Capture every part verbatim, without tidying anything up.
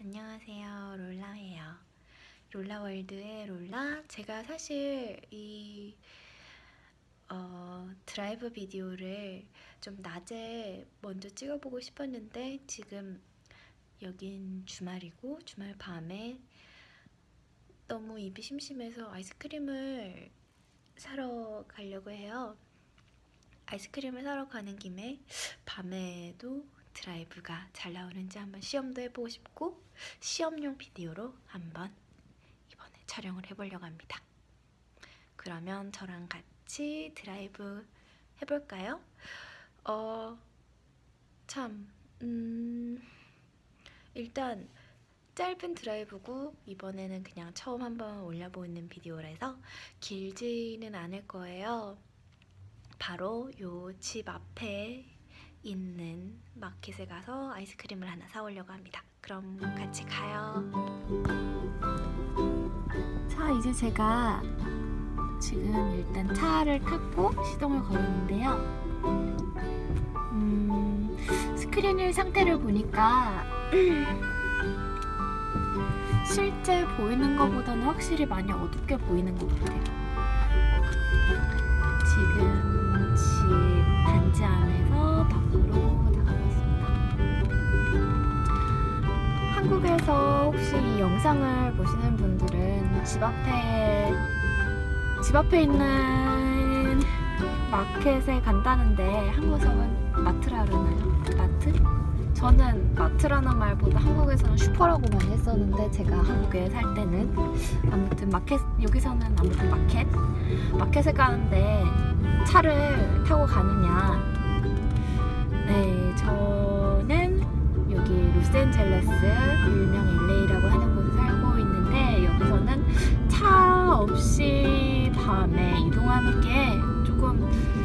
안녕하세요, 롤라예요. 롤라월드의 롤라. 제가 사실 이 어, 드라이브 비디오를 좀 낮에 먼저 찍어보고 싶었는데 지금 여긴 주말이고 주말 밤에 너무 입이 심심해서 아이스크림을 사러 가려고 해요. 아이스크림을 사러 가는 김에 밤에도 드라이브가 잘 나오는지 한번 시험도 해보고 싶고 시험용 비디오로 한번 이번에 촬영을 해보려고 합니다. 그러면 저랑 같이 드라이브 해볼까요? 어, 참, 음, 일단 짧은 드라이브고 이번에는 그냥 처음 한번 올려보는 비디오라서 길지는 않을 거예요. 바로 요 집 앞에 있는 마켓에 가서 아이스크림을 하나 사오려고 합니다. 그럼 같이 가요. 자, 이제 제가 지금 일단 차를 타고 시동을 걸었는데요. 음, 스크린의 상태를 보니까 실제 보이는 것보다는 확실히 많이 어둡게 보이는 것 같아요. 지금 집 단지 안에서 밖으로 나가고 있습니다. 한국에서 혹시 이 영상을 보시는 분들은 집 앞에 집 앞에 있는 마켓에 간다는데 한국에서는 마트라 그러나요? 마트? 저는 마트라는 말보다 한국에서는 슈퍼라고 많이 했었는데 제가 한국에 살 때는 아무튼 마켓, 여기서는 아무튼 마켓 마켓에 가는데 차를 타고 가느냐. 네, 저는 여기 로스앤젤레스 일명 엘에이라고 하는 곳에 살고 있는데 여기서는 차 없이 밤에 이동하는 게 조금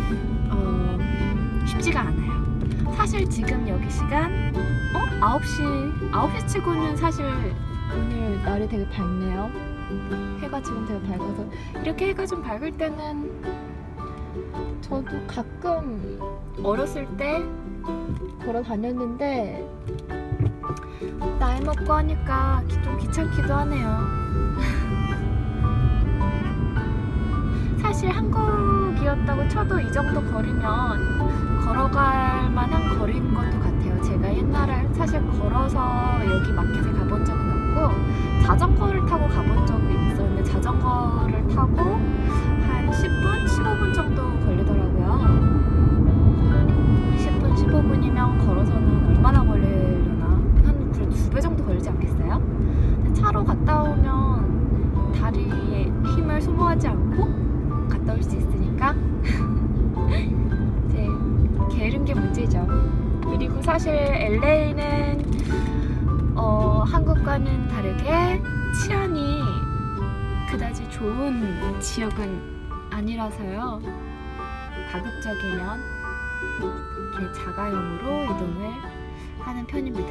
어, 쉽지가 않아요. 사실 지금 여기 시간 어? 아홉 시 아홉 시 치고는 사실 오늘 날이 되게 밝네요. 해가 지금 되게 밝아서 이렇게 해가 좀 밝을 때는 저도 가끔 어렸을 때 걸어 다녔는데 나이 먹고 하니까 좀 귀찮기도 하네요. 사실 한국이었다고 쳐도 이 정도 거리면 걸어갈 만한 거리인 것도 같아요. 제가 옛날에 사실 걸어서 여기 마켓에 가본 적은 없고 자전거를 타고 가본 적이 있었는데 자전거를 타고 한 십 분, 십오 분 정도 걸리더라고요. 십 분, 십오 분이면 걸어서는 얼마나 걸리려나? 한 그래도 두 배 정도 걸리지 않겠어요? 차로 갔다 오면 다리에 힘을 소모하지 않고 갔다 올 수 있으니까 이제 게으른 게 문제죠. 그리고 사실 엘에이는 어, 한국과는 다르게 치안이 그다지 좋은 지역은 아니라서요. 가급적이면 이렇게 자가용으로 이동을 하는 편입니다.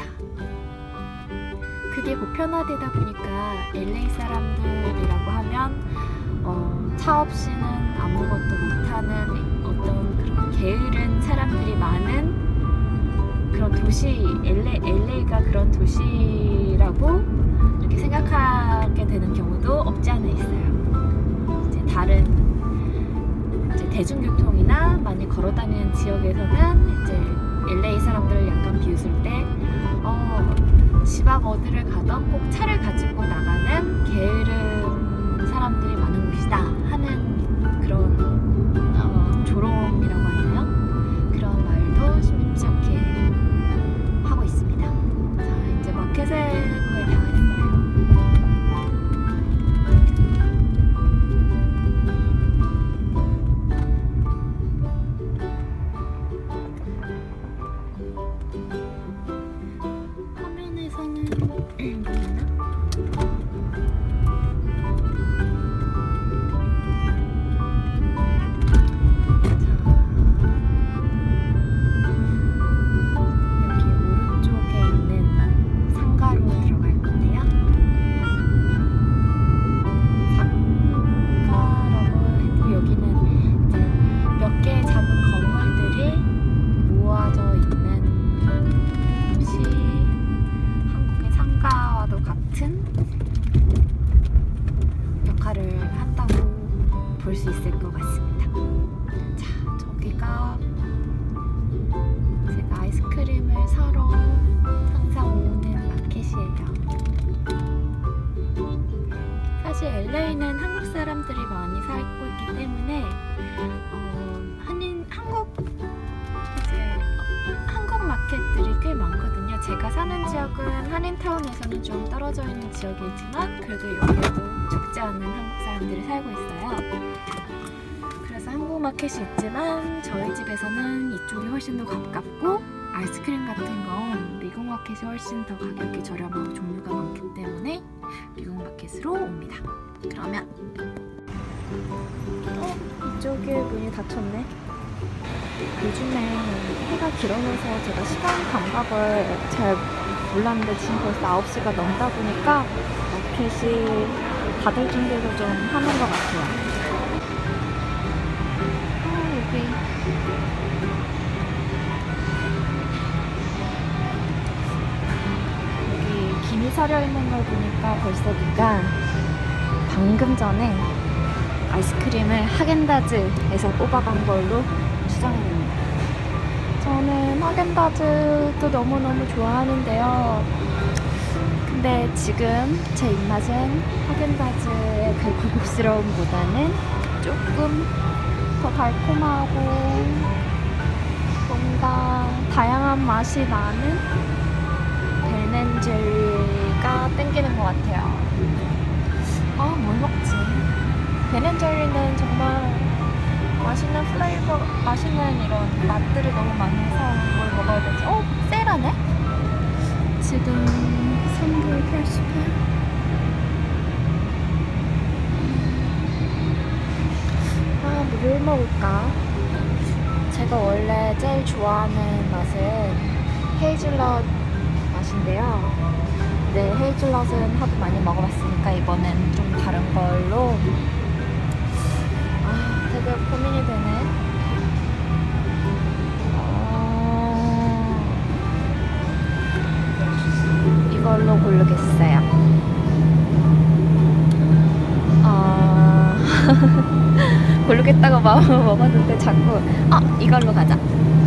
그게 보편화되다 보니까 엘에이 사람들이라고 하면 어, 차 없이는 아무것도 못하는 어떤 그런 게으른 사람들이 많은 그런 도시, 엘에이, 엘에이가 그런 도시라고 이렇게 생각하게 되는 경우도 없지 않아 있어요. 이제 다른 이제 대중교통이나 많이 걸어다니는 지역에서는 이제 엘에이 사람들을 약간 비웃을 때 어, 집 앞 어디를 가던 꼭 차를 가지고 나가는 게으른 사람들이 많은 곳이다 하는 그런 어, 조롱이라고 하나요? 그런 말도 심심치 않게 하고 있습니다. 자, 이제 마켓에 거의 다 왔어요. 화면에서는 보이나? 같은 역할을 한다고 볼 수 있을 것 같습니다. 자, 저기가 제가 아이스크림을 사러 항상 오는 마켓이에요. 사실 엘에이는 한국 사람들이 많이 살고 있기 때문에 어, 한인 한국 이제 한국 마켓들이 꽤 많거든요. 제가 사는 지역은 한인타운에서는 좀 떨어져 있는 지역이지만 그래도 여기에도 적지 않은 한국 사람들이 살고 있어요. 그래서 한국 마켓이 있지만 저희 집에서는 이쪽이 훨씬 더 가깝고 아이스크림 같은 건 미국 마켓이 훨씬 더 가격이 저렴하고 종류가 많기 때문에 미국 마켓으로 옵니다. 그러면 어? 이쪽에 문이 닫혔네. 요즘에 해가 길어져서 제가 시간 감각을 잘 몰랐는데 지금 벌써 아홉 시가 넘다 보니까 마켓이 닫을 준비를 좀 하는 것 같아요. 아, 여기 여기 김이 서려 있는 걸 보니까 벌써 누가 방금 전에 아이스크림을 하겐다즈에서 뽑아간 걸로 추정이 됩니다. 저는 하겐다즈도 너무너무 좋아하는데요. 근데 지금 제 입맛은 하겐다즈의 그 고급스러움보다는 조금 더 달콤하고 뭔가 다양한 맛이 나는 벤앤제리가 땡기는 것 같아요. 아, 뭘 먹지? 벤앤제리는 정말 맛있는 플레이버, 맛있는 이런 맛들이 너무 많아서 뭘 먹어야 되지? 어? 세일하네? 지금 삼 불 팔십 원? 아, 뭘 먹을까? 제가 원래 제일 좋아하는 맛은 헤이즐넛 맛인데요. 네, 헤이즐넛은 하도 많이 먹어봤으니까 이번엔 좀 다른 걸로. 아, 되게 고민이 되네. 어... 이걸로 고르겠어요. 어... 고르겠다고 마음을 먹었는데 자꾸 아! 이걸로 가자.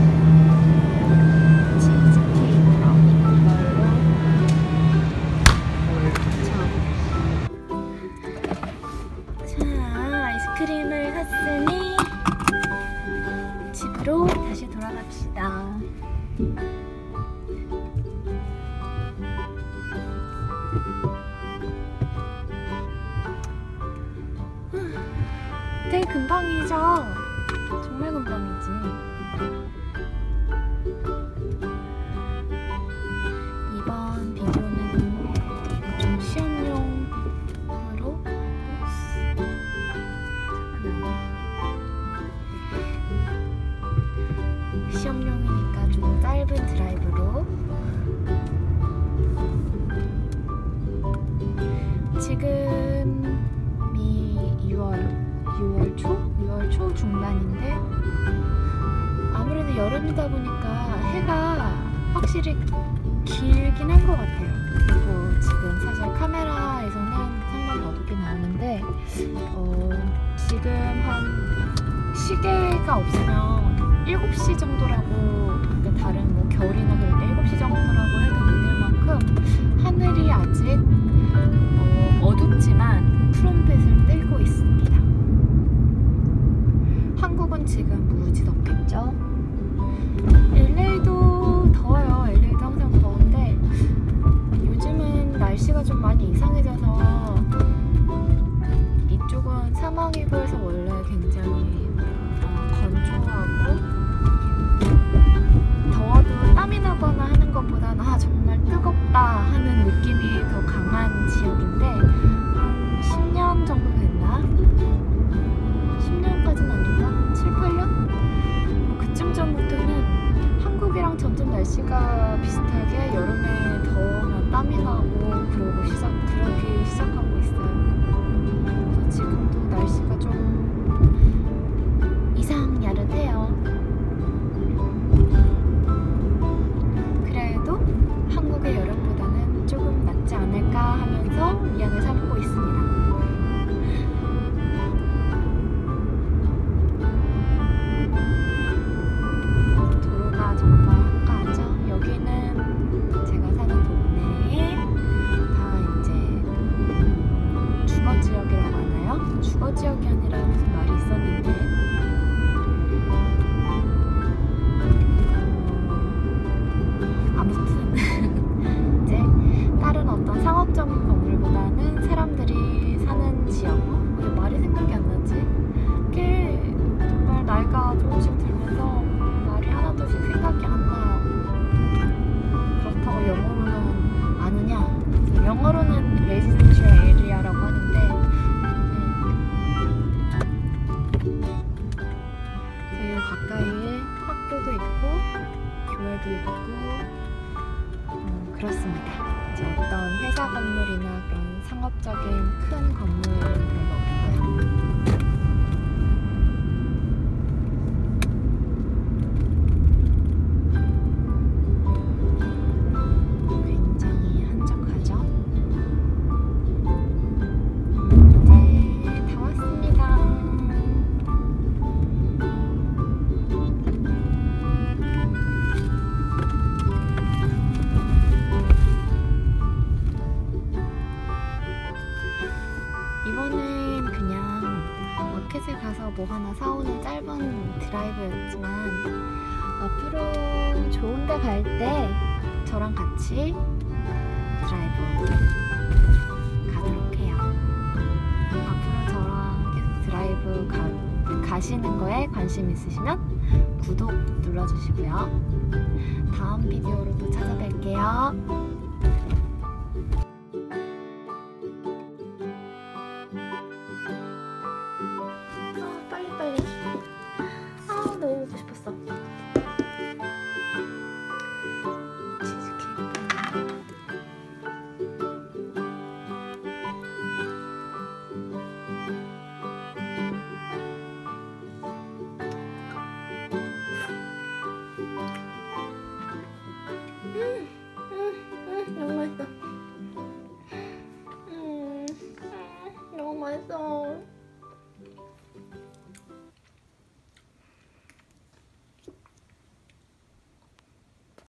아이스크림을 샀으니 집으로 다시 돌아갑시다. 되게 금방이죠? 정말 금방이지. 이번 비디오는 좀 시험용으로 시험용이니까 좀 짧은 드라이브로. 지금이 유월 유월 초? 유월 초 중반인데 아무래도 여름이다 보니까 해가 확실히 길긴 한 것 같아요. 그리고 지금 사실 카메라에서는 상당히 어둡게 나오는데 어, 지금 한 시계가 없으면 일곱 시 정도라고, 그러니까 다른 뭐 겨울이나 그럴 때 일곱 시 정도라고 해도 믿을 만큼 하늘이 아직 어, 어둡지만 푸른빛을 띠고 있습니다. 한국은 지금 무지 덥겠죠? 엘에이도 더워요. 엘에이도 항상 더운데 요즘은 날씨가 좀 많이 이상해져서 이쪽은 사막이고 해서 원래 굉장히 어, 건조하고 더워도 땀이 나거나 하는 것보다는 아 정말 뜨겁다 하는 느낌이 더 강한 지역인데 한 십 년 정도 됐나? 십 년까지는 아닌가? 칠, 팔 년? 그쯤 전부터는 한국이랑 점점 날씨가 비슷하게 여름에 더우면 땀이 나고 그러고 시작, 그러기 시작하고 있어요. 그래서 지금도 날씨가 좀 이상야릇해요. 그래도 한국의 여름보다는 조금 낫지 않을까 하면서 위안을 삼고 있습니다. 도로가 정말 한가하죠. 여기는 제가 사는 동네에 다 이제 주거지역이라고 하나요? 주거지역이 아니라 무슨 말이 있었는데 어, 아무튼 이제 다른 어떤 상업적인 건물보다는 사람들이 사는 지역. 왜 말이 생각이 안 나지? 이게 정말 나이가 조금씩 들면서 말이 하나둘씩 생각이 안 나요. 그렇다고 영어로는 아느냐? 영어로는 residential area라고 하는데 저희 가까이에 학교도 있고 교회도 있고 음, 그렇습니다. 이제 어떤 회사 건물이나 그런 상업적인 큰 건물은 별로 없고요. 굉장히 한적하죠? 네, 다 왔습니다. 이번엔 그냥 마켓에 가서 뭐 하나 사오는 짧은 드라이브였지만 앞으로 좋은 데 갈 때 저랑 같이 드라이브 가도록 해요. 앞으로 저랑 계속 드라이브 가, 가시는 거에 관심 있으시면 구독 눌러주시고요. 다음 비디오로 또 찾아뵐게요. 빨리 아 너무 먹고 싶었어. 치즈케이크. 음, 음, 음, 너무 맛있어. 음, 음, 너무 맛있어.